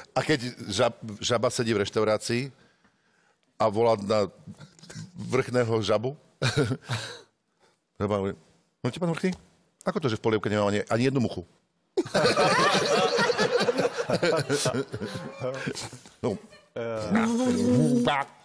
A keď žaba sedí v reštaurácii a volá na vrchného žabu, žaba hovorí, no ti pán vrchný, ako to, že v polievke nemám ani jednu muchu? No.